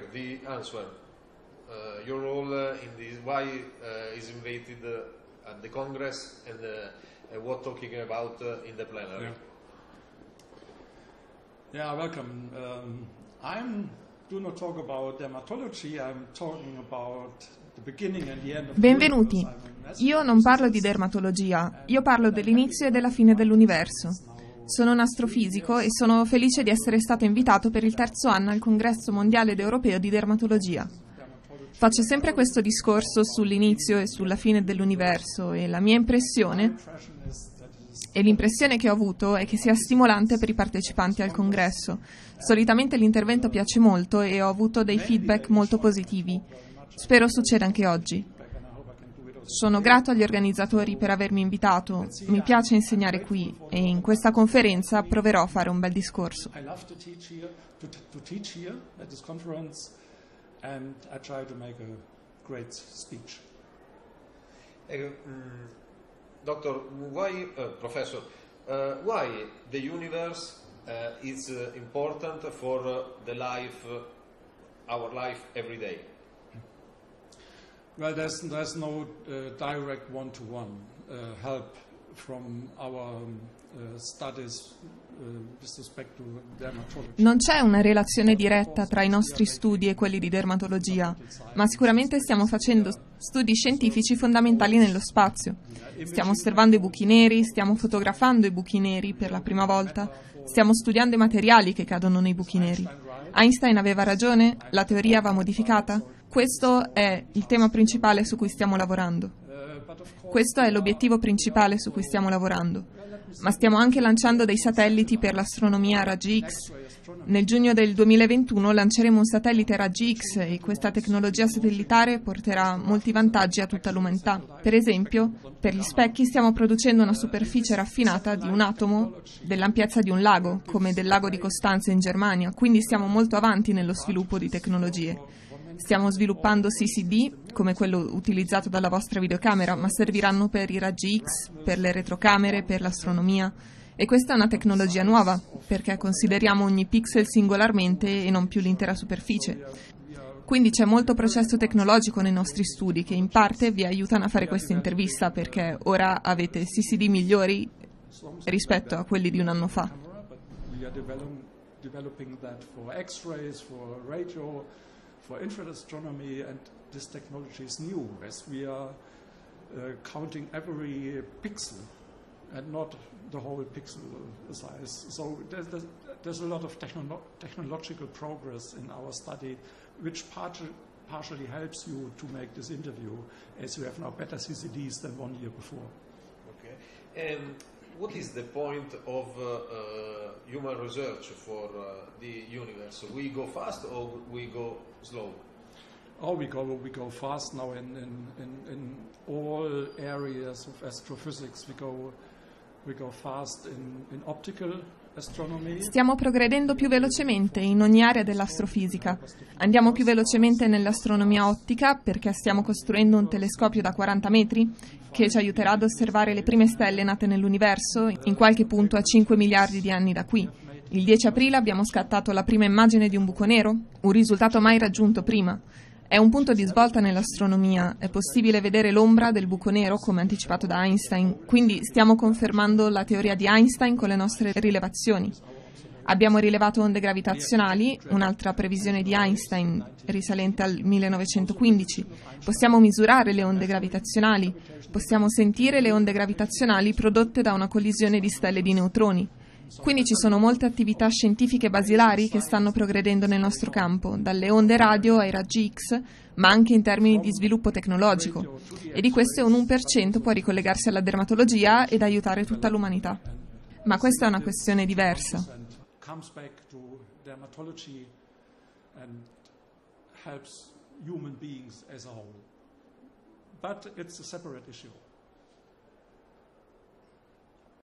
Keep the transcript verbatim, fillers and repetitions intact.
the answer. Uh, your role uh, in this, why uh, is invited uh, at the Congress and uh, uh, what talking about uh, in the plenary. Yeah, yeah, welcome. Um, I'm do not talk about dermatology, I'm talking about the beginning and the end of Benvenuti. Io non parlo di dermatologia, io parlo dell'inizio e della fine dell'universo. Sono un astrofisico e sono felice di essere stato invitato per il terzo anno al Congresso Mondiale ed Europeo di Dermatologia. Faccio sempre questo discorso sull'inizio e sulla fine dell'universo e la mia impressione e l'impressione che ho avuto è che sia stimolante per i partecipanti al congresso. Solitamente l'intervento piace molto e ho avuto dei feedback molto positivi. Spero succeda anche oggi. Sono grato agli organizzatori per avermi invitato, mi piace insegnare qui e in questa conferenza proverò a fare un bel discorso. And I try to make a great speech. Uh, um, Doctor, why, uh, Professor, uh, why the universe uh, is uh, important for uh, the life, uh, our life every day? Well, there's there's no uh, direct one-to-one uh, help from our um, uh, studies. Non c'è una relazione diretta tra i nostri studi e quelli di dermatologia, ma sicuramente stiamo facendo studi scientifici fondamentali nello spazio. Stiamo osservando i buchi neri, stiamo fotografando i buchi neri per la prima volta, stiamo studiando i materiali che cadono nei buchi neri. Einstein aveva ragione? La teoria va modificata? Questo è il tema principale su cui stiamo lavorando. Questo è l'obiettivo principale su cui stiamo lavorando. Ma stiamo anche lanciando dei satelliti per l'astronomia a raggi X. Nel giugno del duemilaventuno lanceremo un satellite a raggi X e questa tecnologia satellitare porterà molti vantaggi a tutta l'umanità. Per esempio, per gli specchi stiamo producendo una superficie raffinata di un atomo dell'ampiezza di un lago, come del lago di Costanza in Germania, quindi stiamo molto avanti nello sviluppo di tecnologie. Stiamo sviluppando C C D, come quello utilizzato dalla vostra videocamera, ma serviranno per i raggi X, per le retrocamere, per l'astronomia. E questa è una tecnologia nuova, perché consideriamo ogni pixel singolarmente e non più l'intera superficie. Quindi c'è molto processo tecnologico nei nostri studi che in parte vi aiutano a fare questa intervista, perché ora avete C C D migliori rispetto a quelli di un anno fa. For infrared astronomy, and this technology is new as we are uh, counting every pixel and not the whole pixel size. So there's, there's a lot of technolo technological progress in our study which partially, partially helps you to make this interview, as you have now better C C Ds than one year before. Okay. And what is the point of uh, uh, human research for uh, the universe? We go fast or we go slow? Oh, we go we go fast now in in, in, in all areas of astrophysics. We go we go fast in, in optical astronomy. Stiamo progredendo più velocemente in ogni area dell'astrofisica. Andiamo più velocemente nell'astronomia ottica perché stiamo costruendo un telescopio da quaranta metri che ci aiuterà ad osservare le prime stelle nate nell'universo in qualche punto a cinque miliardi di anni da qui. Il dieci aprile abbiamo scattato la prima immagine di un buco nero, un risultato mai raggiunto prima. È un punto di svolta nell'astronomia, è possibile vedere l'ombra del buco nero come anticipato da Einstein, quindi stiamo confermando la teoria di Einstein con le nostre rilevazioni. Abbiamo rilevato onde gravitazionali, un'altra previsione di Einstein risalente al millenovecentoquindici. Possiamo misurare le onde gravitazionali, possiamo sentire le onde gravitazionali prodotte da una collisione di stelle di neutroni. Quindi ci sono molte attività scientifiche basilari che stanno progredendo nel nostro campo, dalle onde radio ai raggi X, ma anche in termini di sviluppo tecnologico. E di questo un uno per cento può ricollegarsi alla dermatologia ed aiutare tutta l'umanità. Ma questa è una questione diversa. Comes back to dermatology and helps human beings as a whole. But it's a separate issue.